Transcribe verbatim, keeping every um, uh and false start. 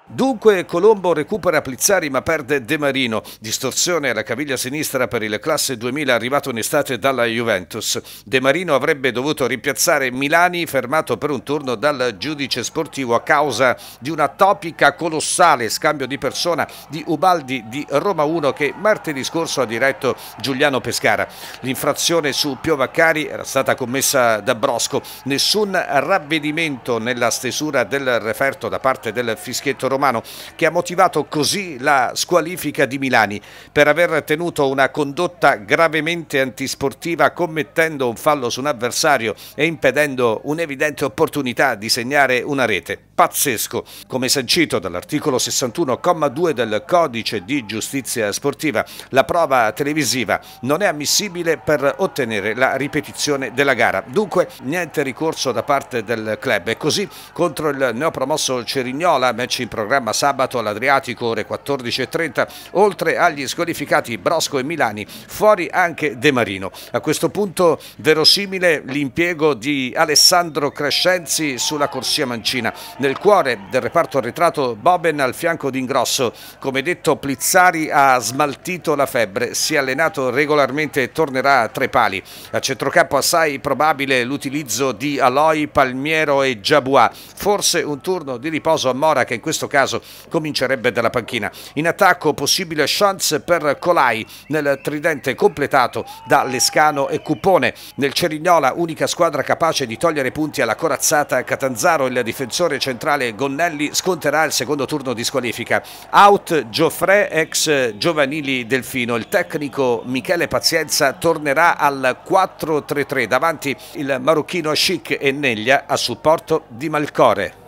Dunque Colombo recupera Plizzari ma perde De Marino, distorsione alla caviglia sinistra per il classe duemila arrivato in estate dalla Juventus. De Marino avrebbe dovuto rimpiazzare Milani, fermato per un turno dal giudice sportivo a causa di una topica colossale scambio di persona di Ubaldi di Roma uno che martedì scorso ha diretto Giuliano Pescara. L'infrazione su Pio Vaccari era stata commessa da Brosco, nessun ravvedimento nella stesura del referto da parte del fischietto romano che ha motivato così la squalifica di Milani per aver tenuto una condotta gravemente antisportiva commettendo un fallo su un avversario e impedendo un'evidente opportunità di segnare una rete. Pazzesco, come sancito dall'articolo sessantuno comma due del Codice di Giustizia Sportiva, la prova televisiva non è ammissibile per ottenere la ripetizione della gara. Dunque niente ricorso da parte del club e così contro il neopromosso Cerignola, match in programma sabato all'Adriatico ore quattordici e trenta, oltre agli squalificati Brosco e Milani, fuori anche De Marino. A questo punto verosimile l'impiego di Alessandro Crescenzi sulla corsia mancina. Nel cuore del reparto arretrato Boben al fianco di Ingrosso. Come detto, Plizzari ha smaltito la febbre, si è allenato regolarmente e tornerà a tre pali. A centrocampo assai probabile l'utilizzo di Aloi, Palmiero e Giabua. Forse un turno di riposo a Mora che in questo caso comincerebbe dalla panchina. In attacco possibile chance per Colai nel tridente completato da Lescano e Cuppone. Nel Cerignola unica squadra capace di togliere punti alla corazzata Catanzaro, il difensore centrale Gonnelli sconterà il secondo turno di squalifica. Out Gioffre ex giovanili Delfino, il tecnico Michele Pazienza tornerà al quattro tre tre davanti il marocchino Chic e Neglia a supporto di Malcore.